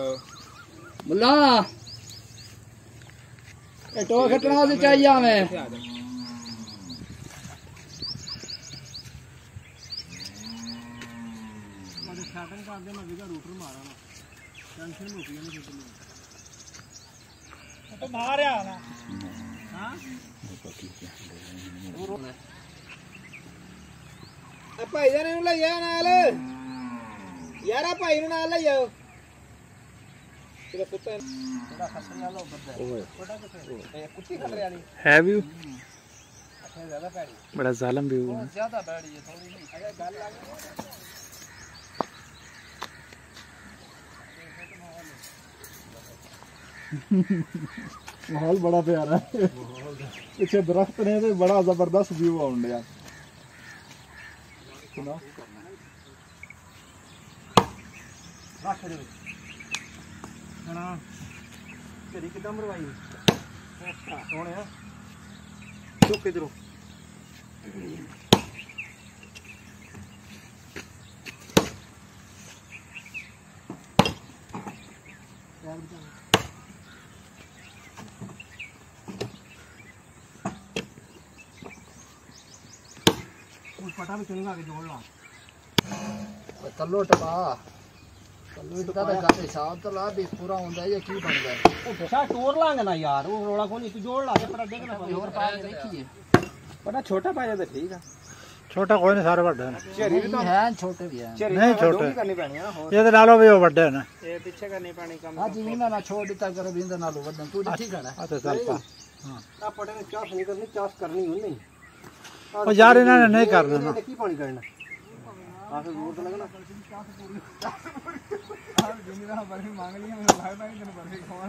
मुल्ला to खटना से चाहिए हमें तो मारे आना भाई जाने ले जाओ नाल यार भाई नु नाल ले जाओ तेरा कुत्ता थोड़ा खसरे वाला उधर छोटा किथे कुत्ती खतरे वाली है व्यू अच्छा ज्यादा पैड़ी बड़ा जालिम व्यू बहुत ज्यादा पैड़ी है थोड़ी नहीं अगर गल लग माहौल बड़ा प्यारा है पीछे दरख्त ने तो बड़ा जबरदस्त व्यू आउंड यार सुना रख दे ना तेरी किदां मरवाई सोने चुक इधरों पटा भी चलूंगा आगे जोड़ ला कल्लो टपा कल्लो टपा का हिसाब तो ला भी पूरा होंदा है ये की बन गया ओ बेटा तोड़ लांगे ना यार वो रोड़ा कोनी तू जोड़ ला पर देखना और पाए देखिए पटा छोटा पाया तो ठीक है छोटा कोई नहीं सारे बड़े चेरी भी तो है छोटे भी है नहीं छोटे करनी पैनी है ना ये तो नालो भी वो बड़े है ना ये पीछे करनी पैनी कम हां जी ना छोड़ दिता करो बिंद नालो वडन तू ठीक है ना अच्छा चल पा हां आ पटे ने चास नहीं करनी चास करनी हो नहीं ओ यार इन्होंने नहीं करना ना की पानी करना आ फिर जोर तो लगना हां जिंदा बर्फी मांग ली मैंने भाई भाई ने बर्फी खवा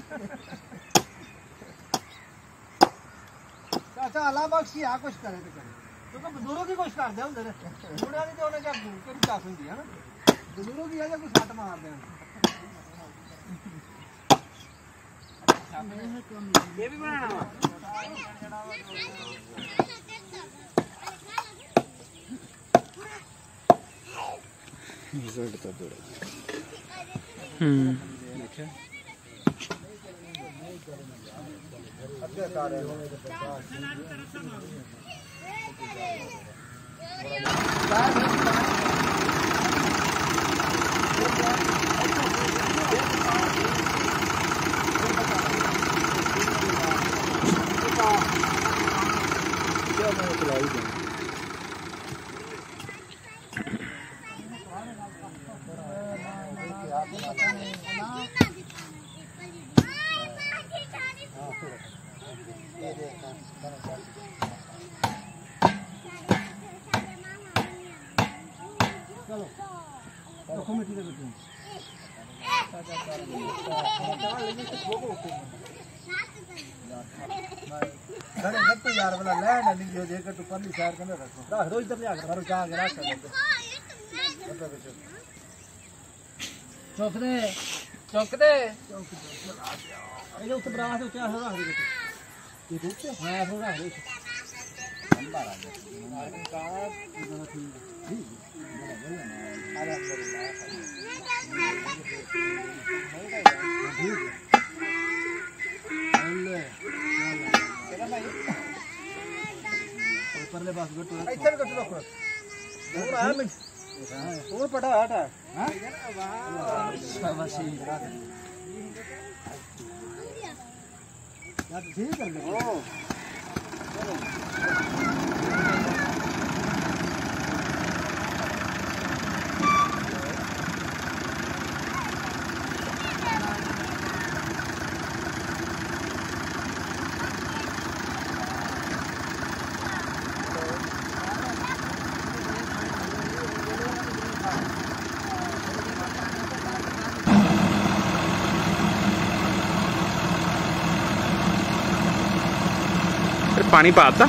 चाचा अल्लाह बख्शी आ कुछ करे तो करे क्योंकि बुजुर्गों की कुछ कर दे उधर बुढ़िया नहीं तो उन्हें क्या केड़ी चास हुंदी है ना बुजुर्गों की आजा कुछ हट मार दे ये भी बनाना वा रिजल्ट तो दे देखिए अगे कर चलो रखो मिट्टी दे बेटे घरे गट्टू यार वाला लैंड नहीं जो देकर तू परली साइड के रखो रख दो इधर ले आकर मारो जा के रख चौक दे ये उस ब्रास से क्या रख दे ये दूसरे हां थोड़ा है लंबा रहा है का इधर ठीक परले पास गट्टू इधर गट्टू रखो और आ मिनट और पटा हटा हां शाबाश यार ठीक कर ले ओ चलो पानी पाता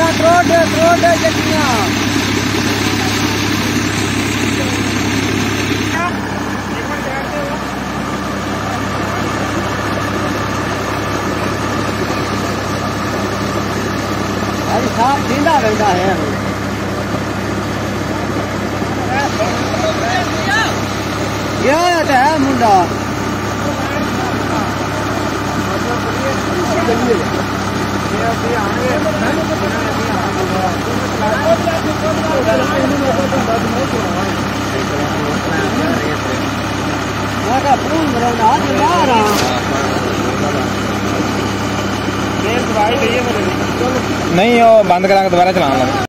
करोड़ जटियां अरे साफ सीधा रहता है ये है मुंडा नहीं वो बंद करा के दोबारा चलाना